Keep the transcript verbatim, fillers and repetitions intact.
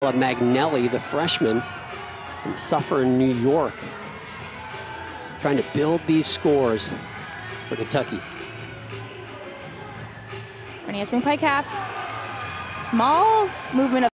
Magnelli, the freshman from Suffern, New York, trying to build these scores for Kentucky. Running a spring pike half. Small movement of